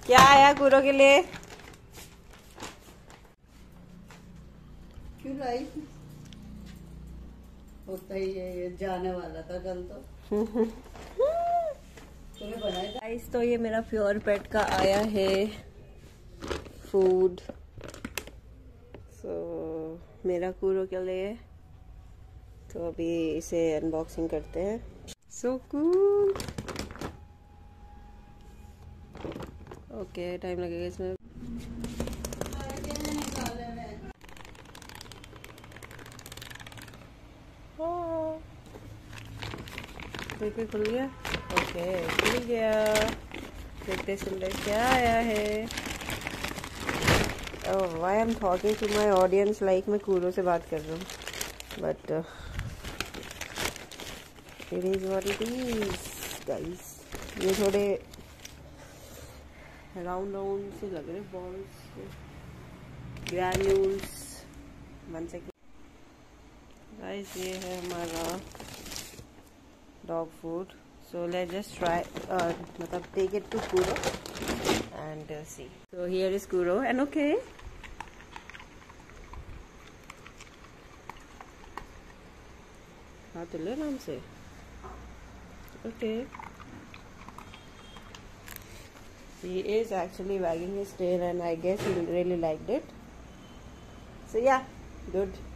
क्या आया कूरो के लिए? क्यों लाई? होता ही है, ये जाने वाला था कल तो। तुम्हें बनाया था? गाइस तो ये मेरा प्योर पेट का आया है फूड। मेरा कूरो के लिए। तो अभी इसे अनबॉक्सिंग करते हैं। So cool. ओके, टाइम लगेगा इसमें। बिल्कुल खुल गया। ओके, खुल गया। देखते सुनते क्या आया है। Oh, why I am talking to my audience like मैं कूरो से बात कर रहा हूँ, but it is what it is guys. ये थोड़े राउंड राउंड से लग रहे बॉल्स, ग्रैन्यूल्स। 1 सेकेंड गाइस, ये है हमारा dog food. So let's just try, मतलब take it to Kuro and see. So here is Kuro and okay. हाँ तो ले नाम से. Okay. He is actually wagging his tail and I guess he really liked it. So yeah, good.